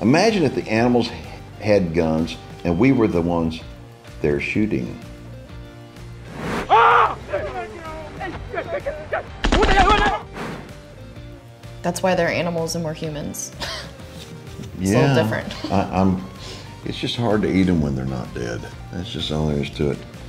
Imagine if the animals had guns and we were the ones they're shooting. That's why they're animals and we're humans. It's Yeah, a little different. it's just hard to eat them when they're not dead. That's just all there is to it.